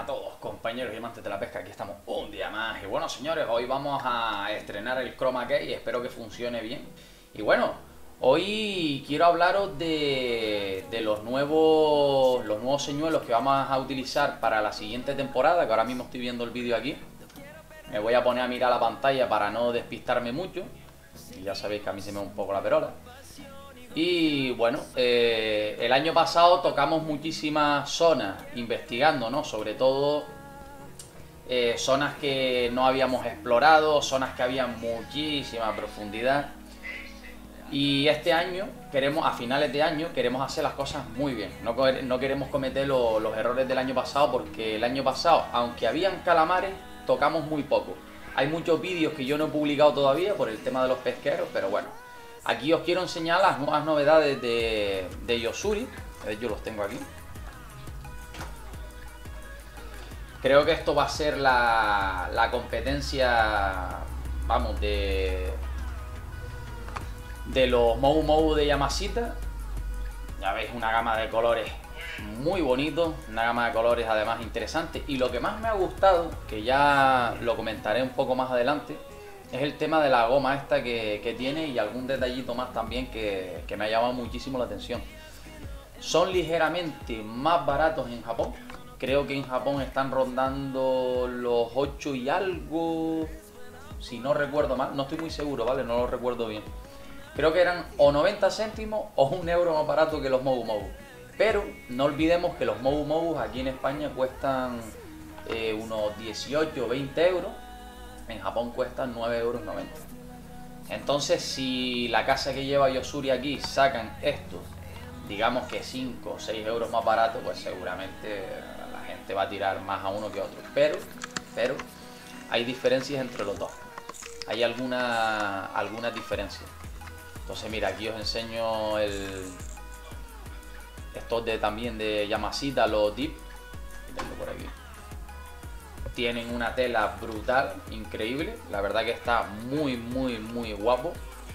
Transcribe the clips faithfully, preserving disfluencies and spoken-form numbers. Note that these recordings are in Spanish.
a todos, compañeros y amantes de la pesca. Aquí estamos un día más. Y bueno, señores, hoy vamos a estrenar el Chroma Key y espero que funcione bien. Y bueno, hoy quiero hablaros de, de los nuevos los nuevos señuelos que vamos a utilizar para la siguiente temporada, que ahora mismo estoy viendo el vídeo aquí. Me voy a poner a mirar la pantalla para no despistarme mucho. Y ya sabéis que a mí se me va un poco la perola. Y bueno, eh, el año pasado tocamos muchísimas zonas investigando, ¿no? Sobre todo eh, zonas que no habíamos explorado, zonas que había muchísima profundidad. Y este año, queremos, a finales de año, queremos hacer las cosas muy bien. No, no queremos cometer lo, los errores del año pasado, porque el año pasado, aunque habían calamares, tocamos muy poco. Hay muchos vídeos que yo no he publicado todavía por el tema de los pesqueros, pero bueno. Aquí os quiero enseñar las nuevas novedades de, de Yo-Zuri. Yo los tengo aquí. Creo que esto va a ser la, la competencia, vamos, de, de los Mou Mou de Yamashita. Ya veis, una gama de colores muy bonito, una gama de colores además interesante. Y lo que más me ha gustado, que ya lo comentaré un poco más adelante, es el tema de la goma esta que, que tiene y algún detallito más también que, que me ha llamado muchísimo la atención. Son ligeramente más baratos en Japón. Creo que en Japón están rondando los ocho y algo, si no recuerdo mal. No estoy muy seguro, ¿vale? No lo recuerdo bien. Creo que eran o noventa céntimos o un euro más barato que los Mou Mou. Pero no olvidemos que los Mou Mou aquí en España cuestan eh, unos dieciocho o veinte euros. En Japón cuestan nueve euros noventa. Entonces, si la casa que lleva Yo-Zuri aquí sacan esto, digamos que cinco o seis euros más barato, pues seguramente la gente va a tirar más a uno que a otro. Pero, pero hay diferencias entre los dos. Hay alguna, algunas diferencias. Entonces, mira, aquí os enseño el estos de también de Yamashita, los Deep. Tengo por aquí. Tienen una tela brutal, increíble. La verdad que está muy, muy, muy guapo.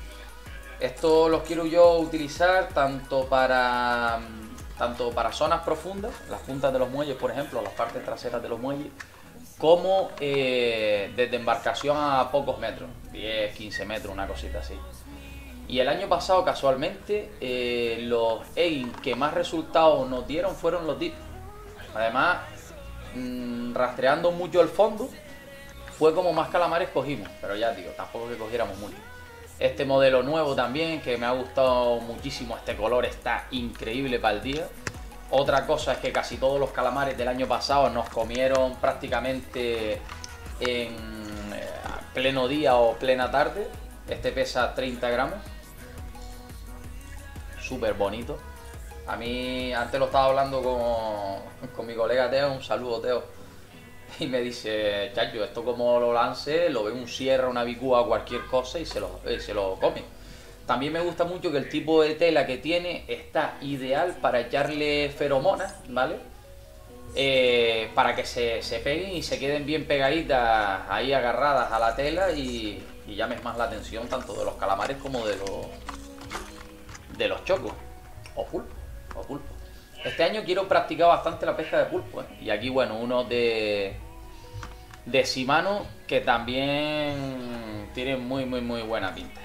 Estos los quiero yo utilizar tanto para tanto para zonas profundas, las puntas de los muelles, por ejemplo, las partes traseras de los muelles, como eh, desde embarcación a pocos metros, diez, quince metros, una cosita así. Y el año pasado, casualmente, eh, los Egin que más resultados nos dieron fueron los Deep. Además, mmm, rastreando mucho el fondo, fue como más calamares cogimos. Pero ya digo, tampoco que cogiéramos mucho. Este modelo nuevo también, que me ha gustado muchísimo. Este color está increíble para el día. Otra cosa es que casi todos los calamares del año pasado nos comieron prácticamente en pleno día o plena tarde. Este pesa treinta gramos. Súper bonito. A mí, antes lo estaba hablando con, con mi colega Teo, un saludo Teo, y me dice, chacho, esto como lo lance, lo ve un sierra, una bicúa, cualquier cosa y se lo, eh, se lo come. También me gusta mucho que el tipo de tela que tiene está ideal para echarle feromonas, ¿vale? Eh, para que se, se peguen y se queden bien pegaditas ahí agarradas a la tela y, y llames más la atención tanto de los calamares como de los, de los chocos o pulpos. O pulpo. Este año quiero practicar bastante la pesca de pulpo, ¿eh? Y aquí, bueno, uno de de Shimano que también tiene muy, muy, muy buena pinta.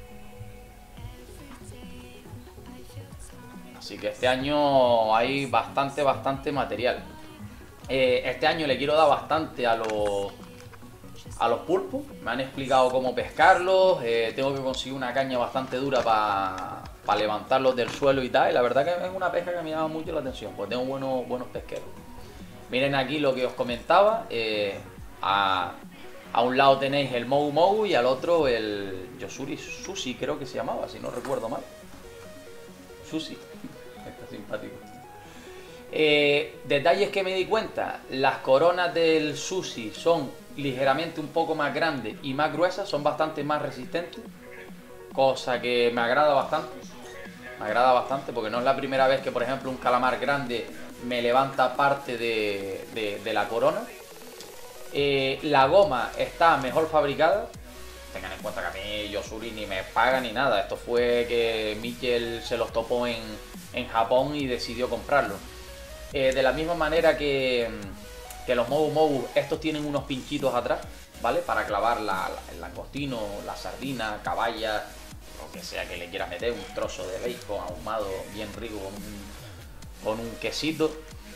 Así que este año hay bastante, bastante material. Eh, este año le quiero dar bastante a los a los pulpos. Me han explicado cómo pescarlos. Eh, tengo que conseguir una caña bastante dura para para levantarlos del suelo y tal, y la verdad que es una pesca que me llama mucho la atención, pues tengo buenos, buenos pesqueros. Miren aquí lo que os comentaba, eh, a, a un lado tenéis el Mou Mou y al otro el Yo-Zuri Sushi, creo que se llamaba, si no recuerdo mal. Sushi, está simpático. Eh, detalles que me di cuenta, las coronas del Sushi son ligeramente un poco más grandes y más gruesas, son bastante más resistentes, cosa que me agrada bastante. Me agrada bastante porque no es la primera vez que, por ejemplo, un calamar grande me levanta parte de, de, de la corona. Eh, la goma está mejor fabricada. Tengan en cuenta que a mí Yo-Zuri ni me paga ni nada. Esto fue que Mikel se los topó en, en Japón y decidió comprarlo. Eh, de la misma manera que, que los Mobu Mobu, estos tienen unos pinchitos atrás, ¿vale? Para clavar la, la, el langostino, la sardina, caballa, lo que sea que le quieras meter, un trozo de bacon ahumado bien rico con un, con un quesito.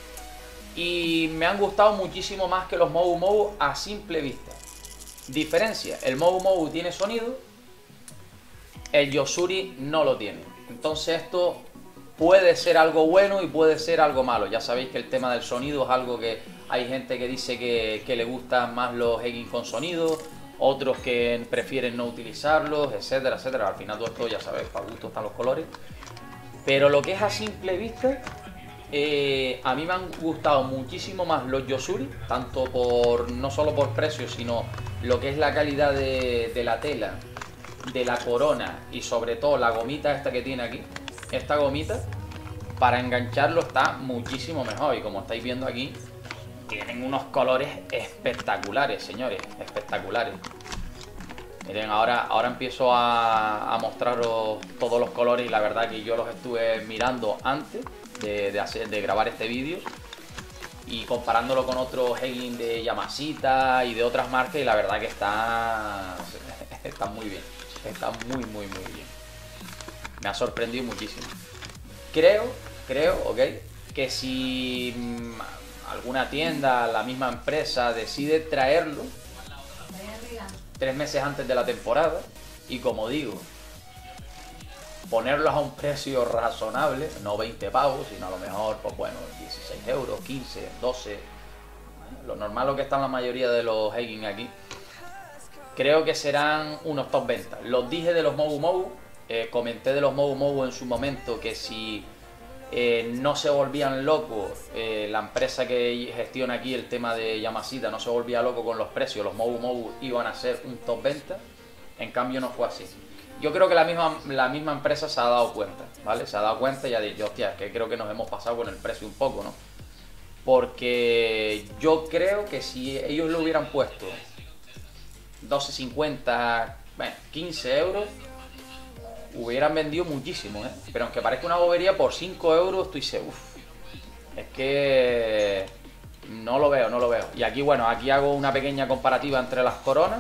Y me han gustado muchísimo más que los Mobu Mobu a simple vista. Diferencia, el Mobu Mobu tiene sonido, el Yo-Zuri no lo tiene. Entonces esto puede ser algo bueno y puede ser algo malo. Ya sabéis que el tema del sonido es algo que hay gente que dice que, que le gustan más los Egging con sonido, otros que prefieren no utilizarlos, etcétera, etcétera. Al final todo esto, ya sabéis, para gusto están los colores. Pero lo que es a simple vista, eh, a mí me han gustado muchísimo más los Yo-Zuri, tanto por, no solo por precio, sino lo que es la calidad de, de la tela, de la corona y sobre todo la gomita esta que tiene aquí. Esta gomita para engancharlo está muchísimo mejor y como estáis viendo aquí tienen unos colores espectaculares, señores, espectaculares. Miren, ahora, ahora empiezo a, a mostraros todos los colores y la verdad que yo los estuve mirando antes de, de, hacer, de grabar este vídeo y comparándolo con otros Egging de Yamashita y de otras marcas y la verdad que está, está muy bien, está muy muy muy bien. Me ha sorprendido muchísimo. Creo, creo, ok, que si mmm, alguna tienda, la misma empresa decide traerlo tres meses antes de la temporada y como digo, ponerlos a un precio razonable, no veinte pavos, sino a lo mejor, pues bueno, dieciséis euros, quince, doce, lo normal lo que están la mayoría de los Egging aquí, creo que serán unos top ventas. Los dije de los Mobu Mobu, eh, comenté de los Mobu Mobu en su momento que si eh, no se volvían locos, eh, la empresa que gestiona aquí el tema de Yamashita no se volvía loco con los precios, los Mobu Mobu iban a ser un top venta. En cambio no fue así. Yo creo que la misma, la misma empresa se ha dado cuenta, ¿vale? Se ha dado cuenta y ha dicho, hostia, es que creo que nos hemos pasado con el precio un poco, ¿no? Porque yo creo que si ellos lo hubieran puesto doce cincuenta, bueno, quince euros, hubieran vendido muchísimo, ¿eh? Pero aunque parezca una bobería, por cinco euros estoy seguro. Es que no lo veo, no lo veo. Y aquí, bueno, aquí hago una pequeña comparativa entre las coronas.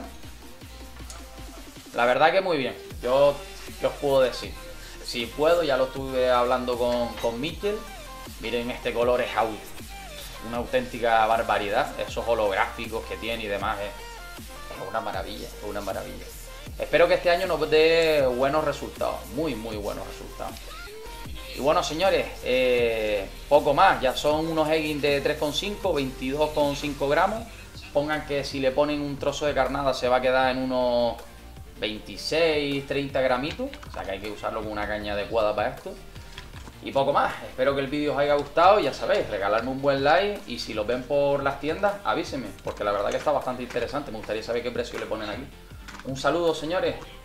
La verdad que muy bien. Yo, ¿qué os puedo decir? Si puedo, ya lo estuve hablando con, con Mikel. Miren, este color es una auténtica barbaridad. Esos holográficos que tiene y demás es, es una maravilla, es una maravilla. Espero que este año nos dé buenos resultados, muy muy buenos resultados. Y bueno, señores, eh, poco más, ya son unos Egging de tres coma cinco, veintidós coma cinco gramos. Pongan que si le ponen un trozo de carnada se va a quedar en unos veintiséis, treinta gramitos, o sea que hay que usarlo con una caña adecuada para esto. Y poco más, espero que el vídeo os haya gustado, ya sabéis, regalarme un buen like y si lo ven por las tiendas, avísenme, porque la verdad que está bastante interesante, me gustaría saber qué precio le ponen aquí. Un saludo, señores.